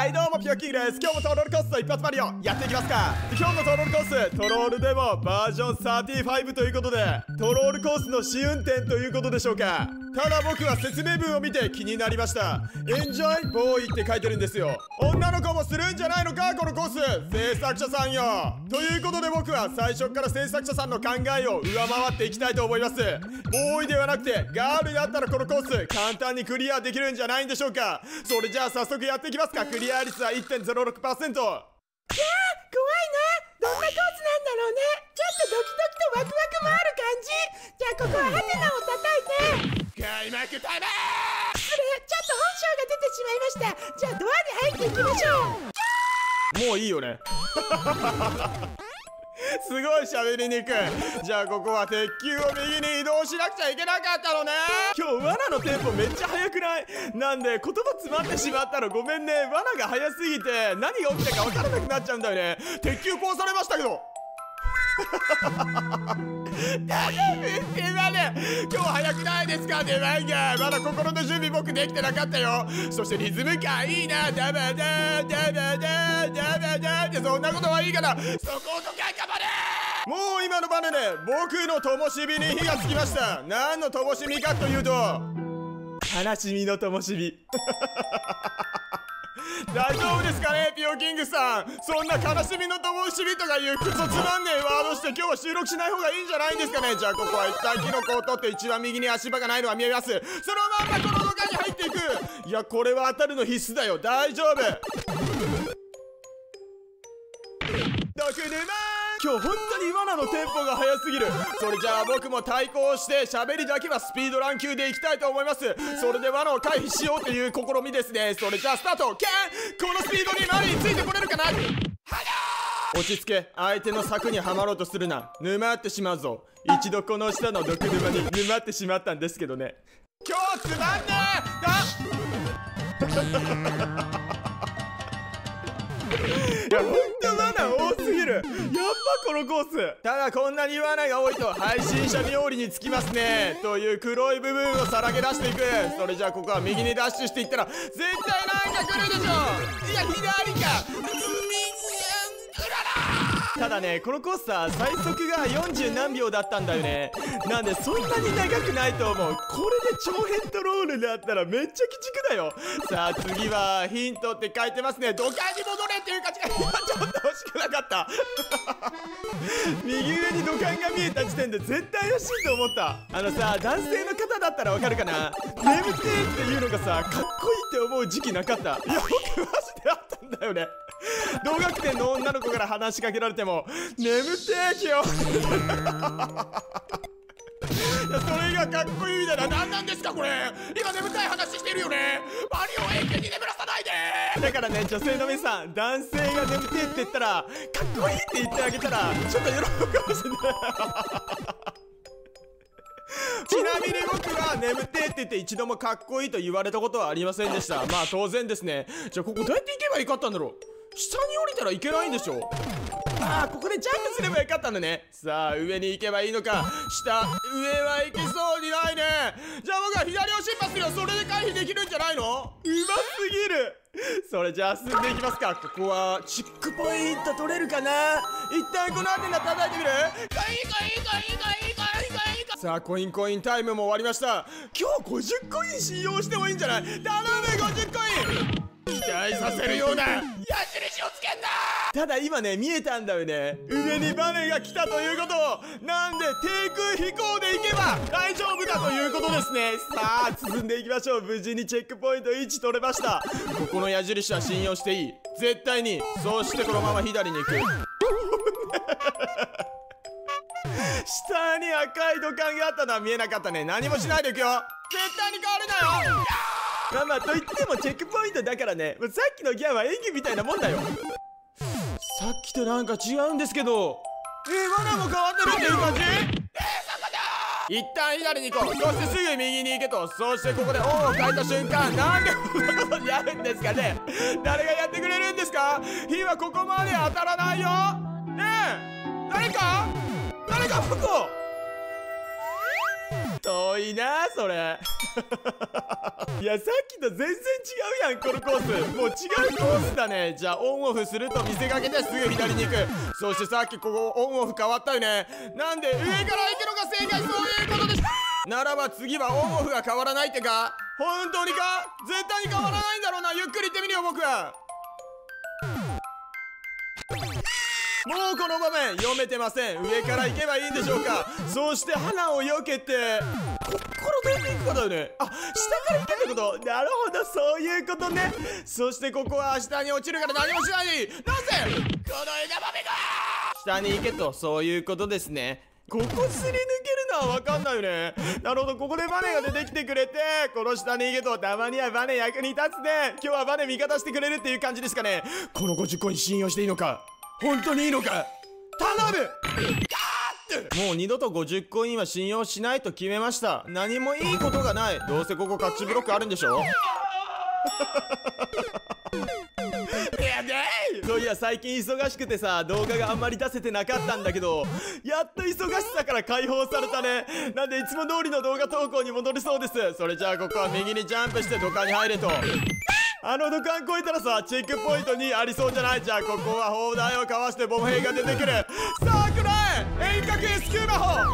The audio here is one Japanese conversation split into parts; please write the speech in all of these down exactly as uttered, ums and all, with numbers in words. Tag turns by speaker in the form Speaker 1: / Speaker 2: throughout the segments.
Speaker 1: はいどうもピョッキングです。今日もトロールコースの一発マリオやっていきますか。今日のトロールコース、トロールでもバージョンさんじゅうごということで、トロールコースの試運転ということでしょうか。ただ僕は説明文を見て気になりました。エンジョイボーイって書いてるんですよ。女の子もするんじゃないのかこのコース、制作者さんよ。ということで僕は最初から制作者さんの考えを上回っていきたいと思います。ボーイではなくてガールだったらこのコース簡単にクリアできるんじゃないんでしょうか。それじゃあ早速やっていきますか。クリア率は いってんゼロろくパーセント。 いやー怖いな。どんなコースなんだろうね。ちょっとドキドキとワクワクもある感じ。じゃあここはハテナを叩いて開幕タイム。失礼、ちょっと本性が出てしまいました。じゃあドアに入っていきましょう。もういいよねすごい喋りにくい。じゃあここは鉄球を右に移動しなくちゃいけなかったのね。今日罠のテンポめっちゃ速くない？なんで言葉詰まってしまったのごめんね。罠が速すぎて何が起きたか分からなくなっちゃうんだよね。鉄球壊されましたけど大丈夫って今ね。今日早くないですか出番が。まだ心の準備僕できてなかったよ。そしてリズム感いいな。ダバダダバダダバダって、そんなことはいいからそこをどかんかまれ。もう今のバネで僕の灯火に火がつきました。何の灯火かというと悲しみの灯火大丈夫ですかねピオキングさん。そんな悲しみの灯火とかいうクソつまんねえワードして今日は収録しない方がいいんじゃないんですかね。じゃあここは一旦キノコを取って一番右に足場がないのは見えます。そのまんまこの中に入っていく。いやこれは当たるの必須だよ。大丈夫。毒沼。今日本当に罠のテンポが速すぎる。それじゃあ僕も対抗して喋りだけはスピードラン級でいきたいと思います。それで罠を回避しようという試みですね。それじゃあスタート。キャン。このスピードにマリーついてこれるかな。落ち着け。相手の柵にはまろうとするな。沼ってしまうぞ。一度この下の毒沼に沼ってしまったんですけどね。今日つまんねえあいやほんと罠多すぎる。やっぱこのコース。ただこんなに罠が多いと配信者冥利につきますね。という黒い部分をさらけ出していく。それじゃあここは右にダッシュしていったら絶対なんか来るでしょ。いや左かただねこのコースは最速がよんじゅうなんびょうだったんだよね。なんでそんなに長くないと思う。これで長編トロールだったらめっちゃ鬼畜だよ。さあ次はヒントって書いてますね。土管に戻れっていう感じがちょっと欲しくなかった右上に土管が見えた時点で絶対怪しいと思った。あのさ男性の方だったらわかるかな。眠ってっていうのがさかっこいいって思う時期なかった。いや僕マジであったんだよね。同学年の女の子から話しかけられても眠ってーきよそれがかっこいいみたいな。何なんですかこれ。今眠たい話してるよね。マリオを永久に眠らさないで。だからね女性の皆さん、男性が眠てーって言ったらかっこいいって言ってあげたらちょっと喜ぶかもしれないちなみに僕は眠ってって言って一度もかっこいいと言われたことはありませんでした。まあ当然ですね。じゃあここどうやって行けばいいかったんだろう。下に降りたらいけないんでしょ。ああここでジャンプすればよかったんだね。さあ上に行けばいいのか。下上は行けそうにないね。じゃあ僕は左を進歩するよ。それで回避できるんじゃないの。うますぎる。それじゃあ進んでいきますか。ここはチックポイント取れるかな。一旦この辺り叩いてみる。コインコインコインコインコインコインコイン。さあコインコインタイムも終わりました。今日ごじゅっコイン使用してもいいんじゃない。頼むごじゅっコイン。期待させるような矢印をつけんな。ただ今ね見えたんだよね。上にバネが来たということなんで低空飛行で行けば大丈夫だということですね。さあ進んでいきましょう。無事にチェックポイントいち取れました。ここの矢印は信用していい絶対に。そしてこのまま左に行く下に赤い土管があったのは見えなかったね。何もしないでいくよ。絶対に変わるなよ。まあまあと言ってもチェックポイントだからね。さっきのギャンは演技みたいなもんだよ。さっきとなんか違うんですけど。えー、罠も変わってるっていう感じ。えー、そこだ。一旦左に行こう。そしてすぐ右に行けと。そしてここでオンを変えた瞬間なんでこんなことにやるんですかね。誰がやってくれるんですか。火はここまで当たらないよねえ。誰か誰か僕を遠いなそれいやさっきと全然違うやんこのコース。もう違うコースだね。じゃあオンオフすると見せかけてすぐ左に行く。そしてさっきここオンオフ変わったよね。なんで上から行くのが正解。そういうことです。ならば次はオンオフが変わらないってか。本当にか。絶対に変わらないんだろうな。ゆっくり行ってみるよ僕は。もうこの場面読めてません。上から行けばいいんでしょうか。そして花を避けてこっからどうやって行くかだよね。あ、下から行けってこと。なるほど、そういうことね。そしてここは下に落ちるから何もしない。なぜこの枝豆が下に行けと、そういうことですね。ここすり抜けるのは分かんないよね。なるほど、ここでバネが出てきてくれて、この下に行けと、たまにはバネ役に立つね。今日はバネ味方してくれるっていう感じですかね。このごじゅっこに信用していいのか。本当にいいのか。頼む。もう二度とごじゅっコインは信用しないと決めました。何もいいことがない。どうせここ勝ちブロックあるんでしょやでー。そういや最近忙しくてさ、動画があんまり出せてなかったんだけど、やっと忙しさから解放されたね。なんでいつも通りの動画投稿に戻りそうです。それじゃあここは右にジャンプして土管に入れと。あの土管越えたらさ、チェックポイントにありそうじゃない。じゃあここは砲台をかわしてボム兵が出てくる。さあくらえ遠隔エスキューバ砲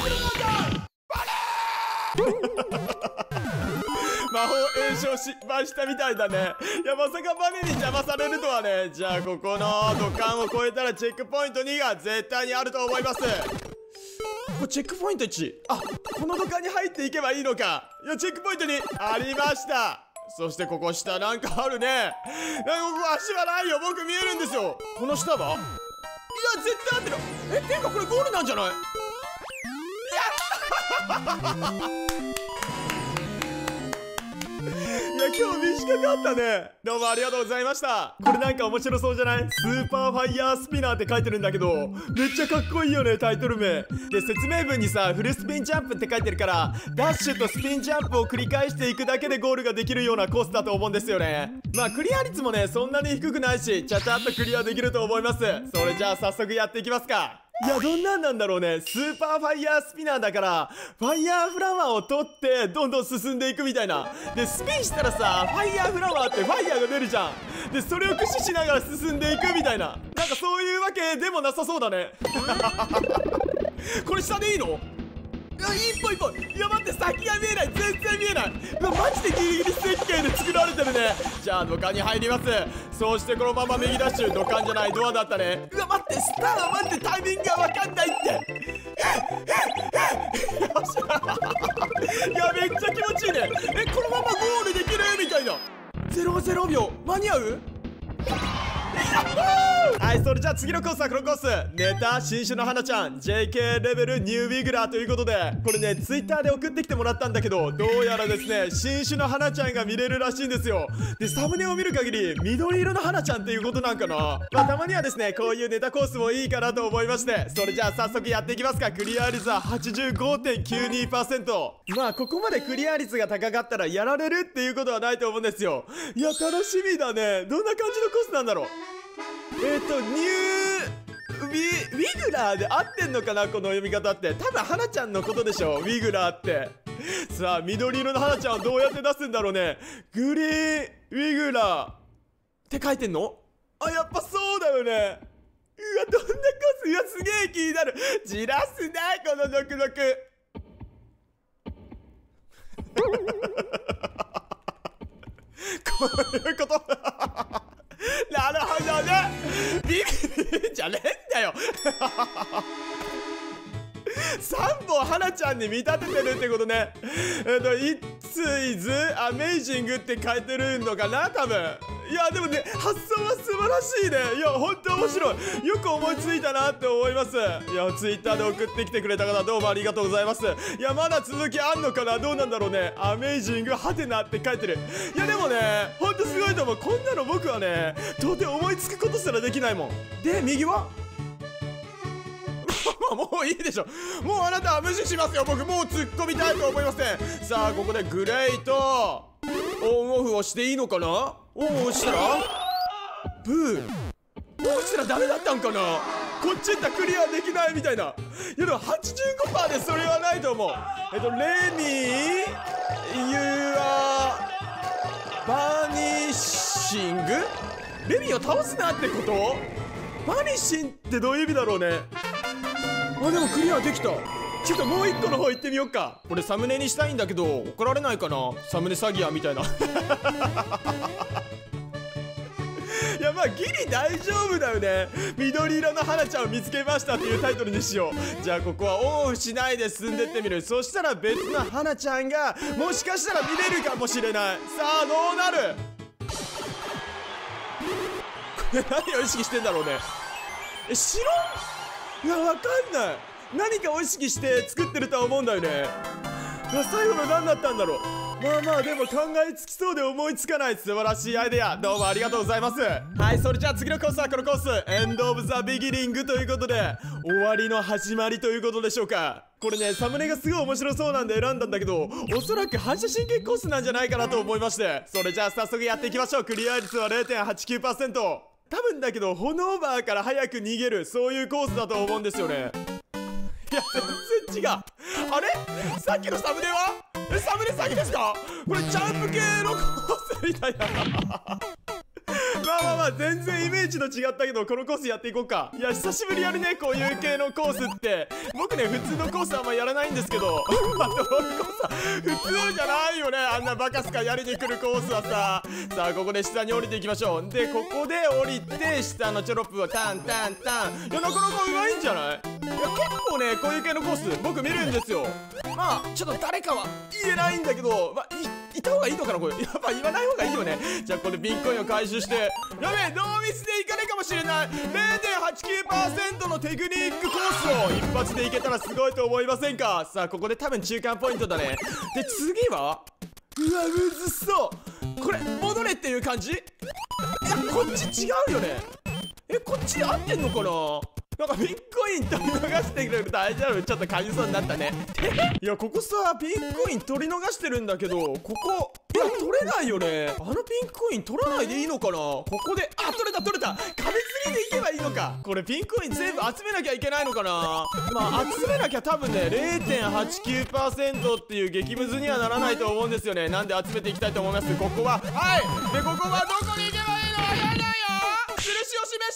Speaker 1: 魔法炎症失敗したみたいだね。いやまさかバネに邪魔されるとはね。じゃあここの土管を越えたらチェックポイントにが絶対にあると思います。これチェックポイントいち。あ、この土管に入っていけばいいのか。いやチェックポイントにありました。そしてここ下なんかあるね。なんかここ足はないよ。僕見えるんですよ。この下は、いや絶対合ってる。え、ていうかこれゴールなんじゃない。いや今日短かったね。どうもありがとうございました。これなんか面白そうじゃない。スーパーファイヤースピナーって書いてるんだけど、めっちゃかっこいいよねタイトル名で。説明文にさフルスピンジャンプって書いてるから、ダッシュとスピンジャンプを繰り返していくだけでゴールができるようなコースだと思うんですよね。まあクリア率もねそんなに低くないし、ちゃちゃっとクリアできると思います。それじゃあ早速やっていきますか。いやどんなんなんだろうね。スーパーファイヤースピナーだからファイヤーフラワーを取ってどんどん進んでいくみたいな。でスピンしたらさファイヤーフラワーってファイヤーが出るじゃん。でそれを駆使しながら進んでいくみたいな、なんかそういうわけでもなさそうだねこれ下でいいの。いや一歩一歩。いや待って先が見えない。全然見えない。うわマジでギリギリ設計で作られてるね。じゃあ土管に入ります。そしてこのまま右ダッシュ。土管じゃないドアだったね。うわ待ってスターは待ってタイミングが分かんないってよっしゃいやめっちゃ気持ちいいね。えこのままゴールできるみたいな。ゼロゼロびょう間に合う。はい、それじゃあ次のコースはこのコース。ネタ新種の花ちゃん ジェーケー レベルニューウィグラーということで、これねツイッターで送ってきてもらったんだけど、どうやらですね新種の花ちゃんが見れるらしいんですよ。でサムネを見る限り緑色の花ちゃんっていうことなんかな。まあたまにはですねこういうネタコースもいいかなと思いまして、それじゃあ早速やっていきますか。クリア率は はちじゅうごてんきゅうにパーセント。 まあここまでクリア率が高かったらやられるっていうことはないと思うんですよ。いや楽しみだね。どんな感じのコースなんだろう。えっとニューウィウィグラーで合ってんのかなこの読み方って。多分花ちゃんのことでしょウィグラーって。さあ緑色の花ちゃんをどうやって出すんだろうね。グリーンウィグラーって書いてんの。あやっぱそうだよね。うわどんなコース。うわすげえ気になる。じらすなこのドクドクこういうことなるほどね。ビビビじゃねえんだよさんぼん花ちゃんに見立ててるってことね。えっと「It's is amazing」って書いてるのかな多分。いやでもね発想は素晴らしいね。いやほんと面白い。よく思いついたなって思います。いやツイッターで送ってきてくれた方どうもありがとうございます。いやまだ続きあんのかな。どうなんだろうね。アメイジングハテナって書いてる。いやでもねほんとすごいと思う。こんなの僕はね到底思いつくことすらできないもん。で右はもういいでしょ。もうあなたは無視しますよ。僕もう突っ込みたいと思いません。さあここでグレイとオンオフをしていいのかな。オンをしたらブー。オンしたらダメだったんかな。 こっち行ったらクリアできないみたいな。いやでも はちじゅうごパーセント でそれはないと思う。えっとレミーユアバニッシング、レミーを倒すなってこと？バニッシンってどういう意味だろうね。あ、でもクリアできた。ちょっともう一個の方行ってみよっか。これサムネにしたいんだけど怒られないかな、サムネ詐欺やみたいな。いやまあギリ大丈夫だよね。緑色の花ちゃんを見つけましたっていうタイトルにしよう。じゃあここはオンオフしないで進んでってみる。そしたら別の花ちゃんがもしかしたら見れるかもしれない。さあどうなる。これ何を意識してんだろうね。え、白？いやわかんない。何かを意識して作ってるとは思うんだよね。最後の何だったんだろう。まあまあでも考えつきそうで思いつかない素晴らしいアイデア、どうもありがとうございます。はい、それじゃあ次のコースはこのコース、エンドオブザビギニングということで、終わりの始まりということでしょうか。これねサムネがすごい面白そうなんで選んだんだけど、おそらく反射神経コースなんじゃないかなと思いまして、それじゃあ早速やっていきましょう。クリア率は れいてんはちきゅうパーセント。 多分だけど炎バーから早く逃げる、そういうコースだと思うんですよね。いや全然違う。あれさっきのサムネはえサムネ詐欺ですか。これジャンプ系のコースみたいな。まあまあまあ全然イメージと違ったけど、このコースやっていこうか。いや久しぶりやるね、こういう系のコースって。僕ね普通のコースあんまやらないんですけど、まあドローンコースは普通じゃないよね。あんなバカスカやりに来るコースはさ。さあここで下に降りていきましょう。でここで降りて下のチョロップをタンタンタン。いやなかなかうまいんじゃない。いや結構ねこういう系のコース僕見るんですよ。まあちょっと誰かは言えないんだけど、まあ い, いた方がいいのかなこれ。やっぱ言わない方がいいよね。じゃあこれピンコインを回収して、やべえノーミスでいかないかもしれない。 れいてんはちきゅうパーセント のテクニックコースを一発でいけたらすごいと思いませんか。さあここで多分中間ポイントだね。で次はうわむずそう。これ戻れっていう感じ。いやこっち違うよね。えこっちで合ってんのかな。なんかピンコイン取り逃してくれる。大丈夫、ちょっと感じそうになったね。いやここさピンコイン取り逃してるんだけど、ここいや取れないよね。あのピンコイン取らないでいいのかな。ここであ取れた取れた。壁釣りでいけばいいのか。これピンコイン全部集めなきゃいけないのかな。まあ集めなきゃ多分ね れいてんはちきゅうパーセント っていう激ムズにはならないと思うんですよね。なんで集めていきたいと思います。ここははいでここはどこに行けばいいのわかんないよ。印を示した。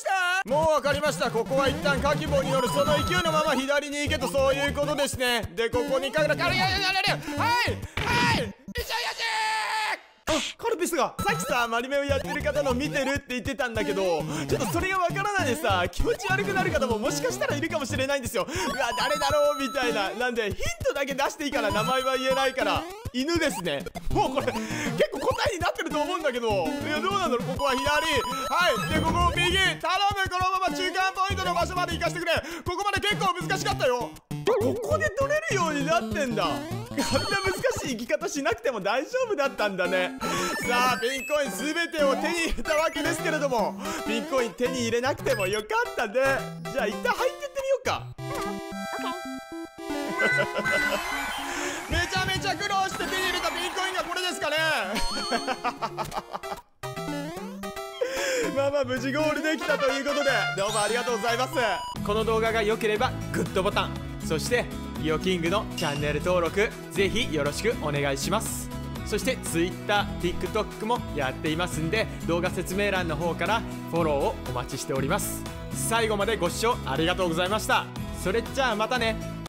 Speaker 1: もう分かりました。ここは一旦カキボによるその勢いのまま左に行けと、そういうことですね。でここにかぐらかるやややややはいはい一緒やあカルピスがさっきさマリメをやってる方の見てるって言ってたんだけど、ちょっとそれがわからないでさ気持ち悪くなる方ももしかしたらいるかもしれないんですよ。うわ誰だろうみたいな。なんでヒントだけ出していいから、名前は言えないから。犬ですね。もうこれ結構答えになってると思うんだけど、いやどうなんだろう。ここは左はいでここ右頼む。このまま中間ポイントの場所まで行かせてくれ。ここまで結構難しかったよ。ここで取れるようになってんだ。あんな難しい生き方しなくても大丈夫だったんだね。さあピンコイン全てを手に入れたわけですけれども、ピンコイン手に入れなくてもよかったね。じゃあ一旦入ってってみようか。めちゃめちゃ苦労して手に入れたピンコインがこれですかね。まあまあ無事ゴールできたということで、どうもありがとうございます。この動画が良ければグッドボタン、そしてイオキングのチャンネル登録ぜひよろしくお願いします。そして Twitter、TikTok もやっていますんで、動画説明欄の方からフォローをお待ちしております。最後までご視聴ありがとうございました。それじゃあまたね。